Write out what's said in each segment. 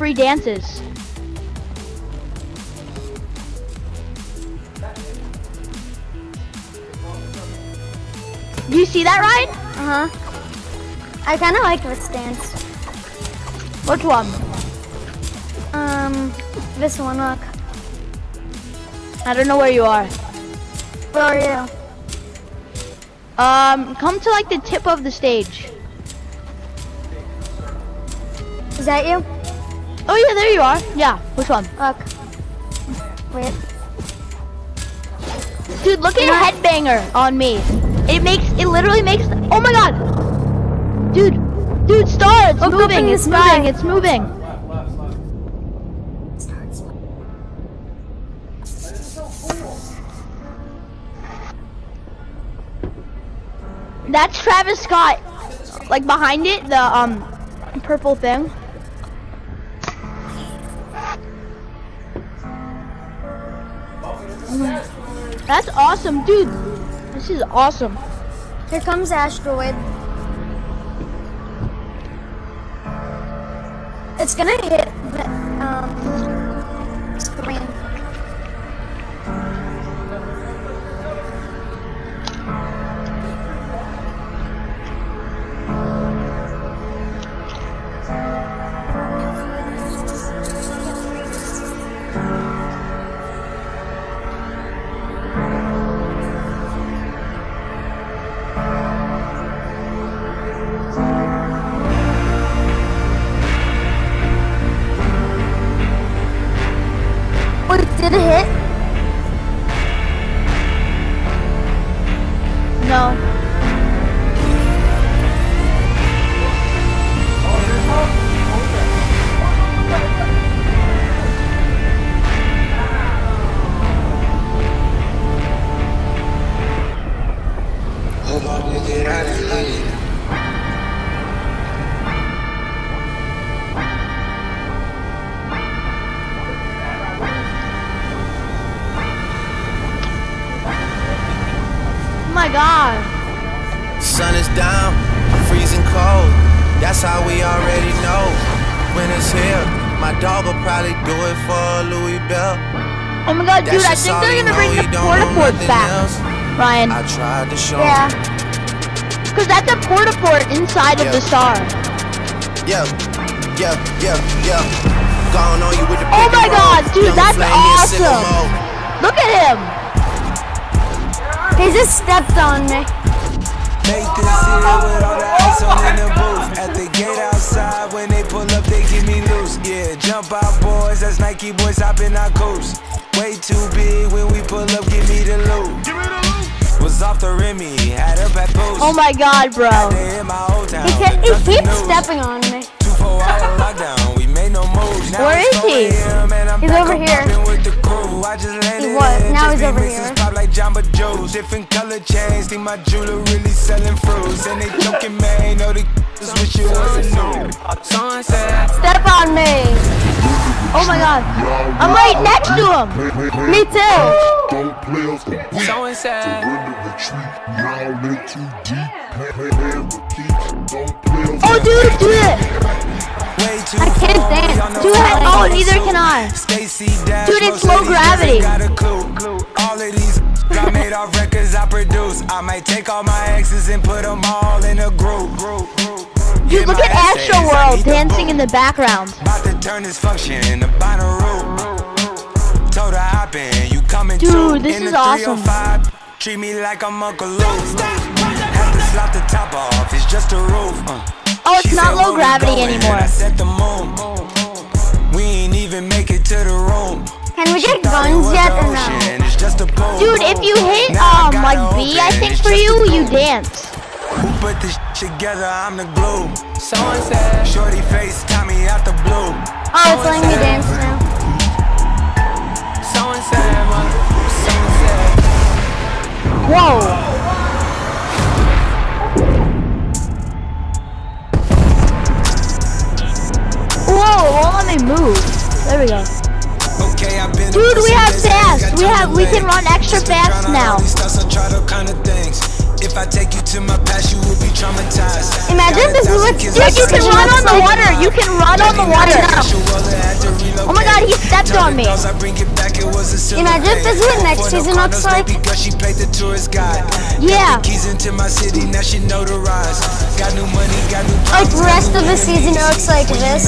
free dances. Do you see that, Ryan? I kind of like this dance. Which one? This one, look. I don't know where you are. Where are you? Come to like the tip of the stage. Is that you? Oh yeah, there you are. Yeah, which one? Look. Wait. Dude, look at your headbanger on me. It literally makes, oh my god. Dude, star, it's Look moving, it's moving, it's moving. That's Travis Scott, like behind it, the purple thing. That's awesome, dude. This is awesome. Here comes Asteroid. It's gonna hit the screen. Did it hit? No. Oh my god. Sun is down, freezing cold. That's how we already know. When it's here, my dog will probably do it for Louis Bell. Oh my god, dude, I think they're gonna bring the porta-port back, Ryan. I tried to show Yeah. Because that's a porta-port inside of the star. Yeah. Gone on you with the Oh my god, dude, that's awesome. awesome. Look at him. He just stepped on me. Make this here with all the ice on in the booth. At the gate outside, when they pull up, they give me loose. Yeah, jump out, boys. That's Nike boys hopping our coast. Way too big when we pull up, give me the loot. Was off the Remy, had up at post. Oh my god, bro. He keeps stepping on me. 2-4 hour lockdown, we made no moves. Where is he? He's over here. He was. Now he's over here. Pop like Jamba Joe's. Different color chains. Think my jeweler really selling fruits. And they joking, man. Know the wish you wasn't new. Step on me. Oh my god. I'm right next to him. Me too. Don't play us the beat. So sad. Now in too deep. Don't play us. Oh dude, do it. I can't dance. Do it. Oh, neither can I. Dude, it's low gravity. All of these I made off records I produce. I might take all my exes and put them all in a group. Dude, look at Astro World dancing in the background. About to turn this function into binary. Told her hop in, you coming Dude, this is awesome. Treat me like I'm Uncle Luke. Have to slap the top off, it's just a roof. Oh, it's not low gravity anymore. I set the moon. We ain't even make it to the room. Can we get guns yet or no? Dude, if you hit like B, I think for you, you dance. Who put this together? I'm the glue. Someone said, shorty face got me out the blue. Oh, it's letting me dance now. Someone said, someone said. Whoa. Whoa, won't let me move. There we go. Okay, I've been Dude, we have fast. We can run extra fast now. If I take you to my past, you will be traumatized. Imagine this was Dude, you can run on the water. You can run on the water. Oh my god, he stepped on me. Imagine if this is what next season looks like. Yeah. Like the rest of the season looks like this.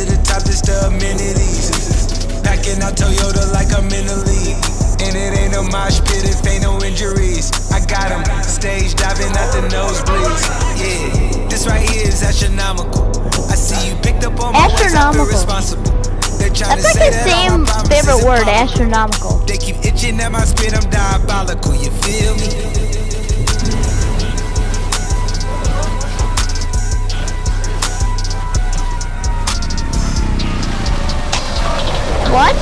Packing out Toyota like I'm in the league. And it ain't no mosh pit if ain't no injuries. I got him stage diving at the nosebleeds. Yeah, this right here is astronomical. I see you picked up on my astronomical. Responsible. That's like the same favorite word, astronomical. They keep itching at my spit, I'm diabolical. You feel me? What?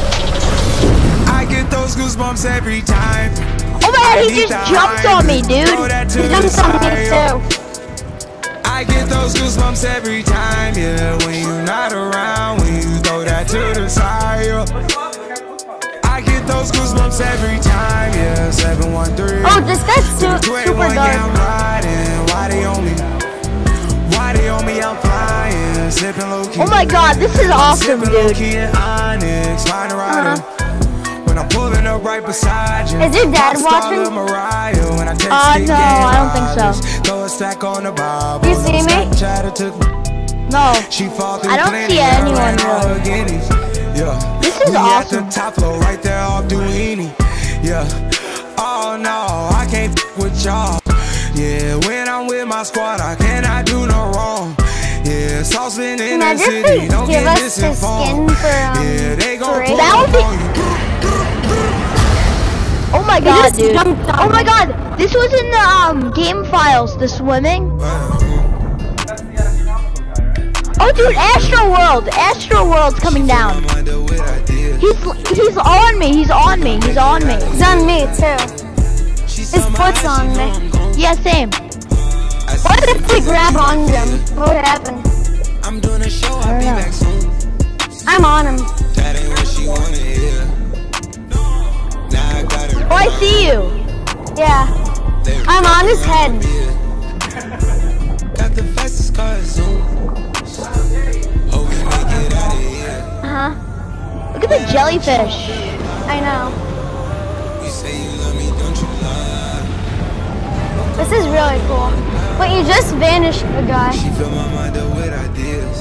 I get those goosebumps every time. Oh my god, he just jumped on me, dude. He jumped on me too. I get those goosebumps every time, yeah. When you're not around, when you throw that to the side, yeah. I get those goosebumps every time, yeah. 713. Oh, this guy's super dark. I'm riding. Why they on me? Why they on me? I'm flying, sipping low key. Oh my god, this is awesome, dude. When I'm pulling up right beside you. Is your dad watching? No, I don't think so. Throw a stack on the Bible. You see me? No, I don't see anyone really. Yeah. This is awesome. At the top floor right there off Duini. Yeah. Oh no, I can't f with y'all. Yeah, when I'm with my squad, I cannot do no wrong. Yeah, saucepan in the city, don't get misinformed. Yeah, they gon' pull up on you. Oh my god, dude. Oh my god, this was in the game files, the swimming. Oh dude, Astro World's coming down. He's on me, he's on me. He's on me too. His foot's on me. Yeah, same. What if we grab on him? What would happen? I'm doing a show, I'll be back soon. I'm on him. That ain't what she wanna hear. Now I got it. Oh, I see you. Yeah. I'm on his head. Got the fastest car Zoom. Hope we make it out of here. Uh-huh. Look at the jellyfish. I know. You say you love me, don't you lie? This is really cool. But you just vanished the guy. She fill my mind up with ideas.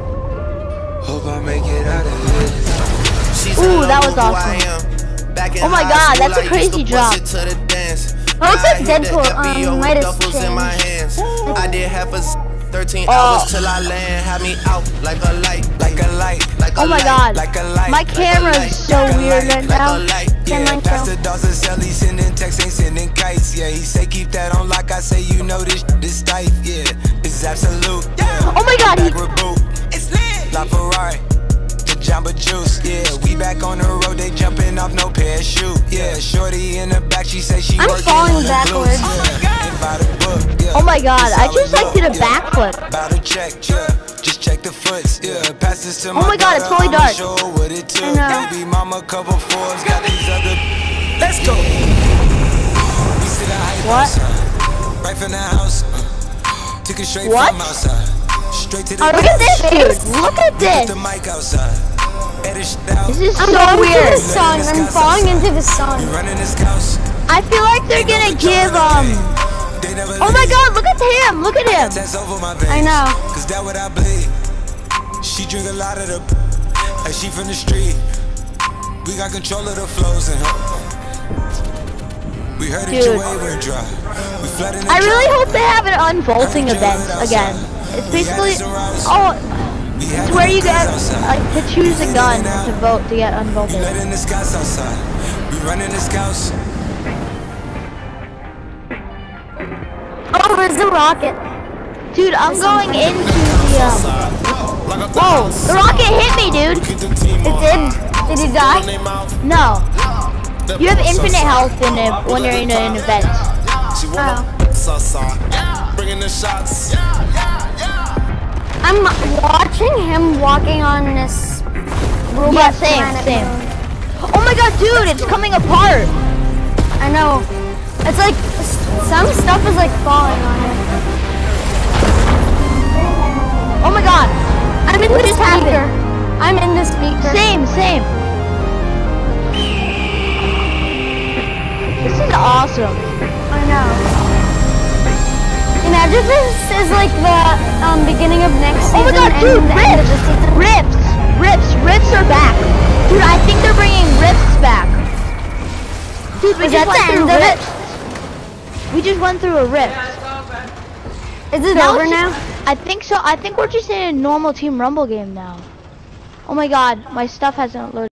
Hope I make it out of here. Ooh, that was awesome. Oh my god, that's a crazy drop. Oh, it's like Deadpool. Might have changed. I did half a 13 hours till I land. Had me out like a light, like a light, like a Oh my god, like a light. my camera is so weird right now. Yeah, Pastor Dawson Sally sending texts, ain't sending kites. Yeah, he say keep that on like I say, you know this tight. Yeah, it's absolute. Yeah. Oh my god, It's lit. La Ferrari. Jamba Juice, yeah, we back on the road, they jumping off no parachute, yeah, shorty in the back, she say she I'm falling backwards. Oh my god, I just like did a backflip. About to check, yeah, just check the foots, yeah, pass this to my Oh my god, it's totally dark. show what it took, I know. baby mama couple Forbes, got these other, let's go. We sit a hype What? outside, right from the house, took it straight What? from outside, straight to the Look at this, dude. Look at put this. the mic outside. This is I'm so going into weird. the sun. I'm falling into the sun. I feel like they're gonna give Oh my god, look at him. Look at him. I know. Cause that what I bleed. She drink a lot of the like she from the street. We got control of the flows in her. We heard it your way went dry. We flooded the I really hope they have an unvaulting event again. It's basically it's where you get like to choose a gun to vote to get unvaulted. We letting the scouts outside. We running the scouts. Oh, where's the rocket? Dude, I'm going into the Whoa, the rocket hit me, dude. It did. Did you die? No. You have infinite health in it when you're in an event. Oh. Bringing the shots. I'm watching him walking on this robot Yeah, same. Oh my god, dude, it's coming apart. I know. It's like some stuff is like falling on it. Oh my god. I'm in the speaker. I'm in this speaker. Same. This is awesome. I know. Imagine this is like the beginning of next season. Oh my god, dude, and the end of the season. Rifts are back. Dude, I think they're bringing Rifts back. Dude, we just went through Rifts. We just went through a Rift. Is it over now? I think so. I think we're just in a normal Team Rumble game now. Oh my god, my stuff hasn't loaded.